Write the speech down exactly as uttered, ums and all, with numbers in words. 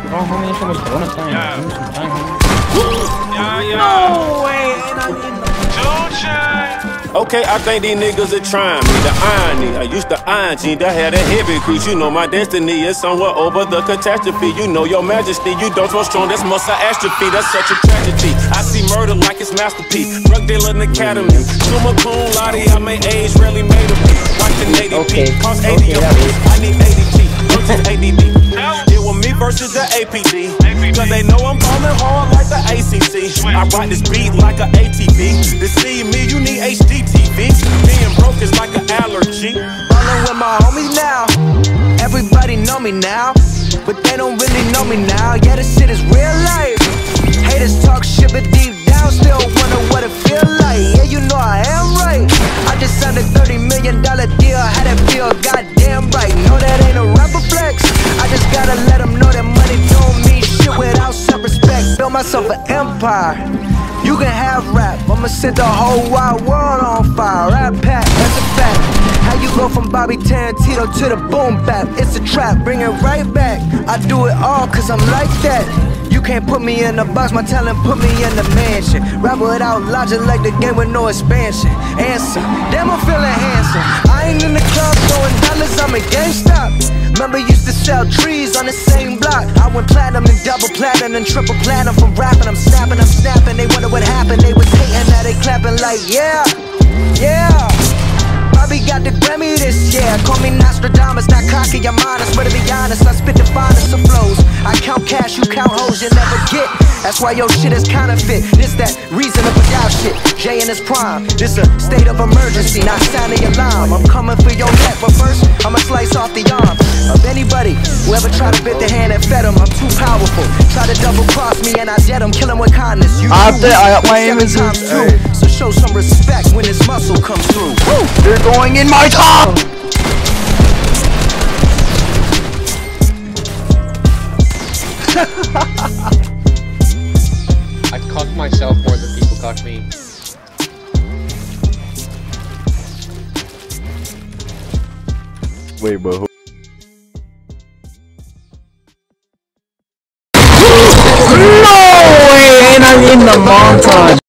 Oh, homie, this almost one time. Yeah. Give me some time, homie. Yeah, yeah. No way, and I'm in the Okay, I think these niggas are trying me. The irony, I used to iron jeans that had a heavy crease. You know my destiny is somewhere over the catastrophe. You know your majesty, you don't so strong, that's muscle atrophy. That's such a tragedy. I see murder like it's masterpiece. Drug dealer in the academy. Summa cum laude, I may age, rarely made of me. Like the native Okay. P, cost eighty Okay, a piece. I need eighty G, versus A D D. It was me versus the A P D. Cause they know I'm ballin' hard like the A C C. I rock this beat like a A T V. To see me, you need H D T V. Being broke is like an allergy. Ballin' with my homies now. Everybody know me now, but they don't really know me now. Yeah, this shit is real life. Haters talk shit, but deep down still wonder what it feel like. Yeah, you know I am right. I just signed a thirty million dollar deal. How that feel? Goddamn right. No, that ain't a rapper flex. I just gotta let them know that money don't mean shit without self-respect. Build myself an empire. You can have rap, I'ma set the whole wide world on fire. Rap pack, that's a fact. How you go from Bobby Tarantino to the boom bap? It's a trap, bring it right back. I do it all cause I'm like that. You can't put me in a box, my talent put me in the mansion. Rap without logic like the game with no expansion. Answer, damn I'm feeling handsome. I ain't in the club throwing dollars, I'm a GameStop. Remember used to sell trees on the same block. I went platinum and double platinum and triple platinum from rapping. I'm snapping, I'm snapping, they wonder what happened. They was hating, now they clapping like yeah, yeah. Bobby got the Grammy this year. Call me Nostradamus, not cocky, I'm honest. But to be honest, I spit the finest of flows. I count cash, you count hoes, you never get. That's why your shit is counterfeit. This that reasonable doubt shit. Jay in his prime. This a state of emergency, not sounding alarm. I'm coming for your neck, but first I'ma slice off the arm of anybody who ever tried to bit the hand and fed him. I'm too powerful. Try to double cross me and I dead him. Kill him with kindness. You I do I got my seven images. times two. Hey. So show some respect when this muscle comes through. Woo! You're going in my top! I cock myself more than people cock me. Wait, but who? No way, and I'm in the montage.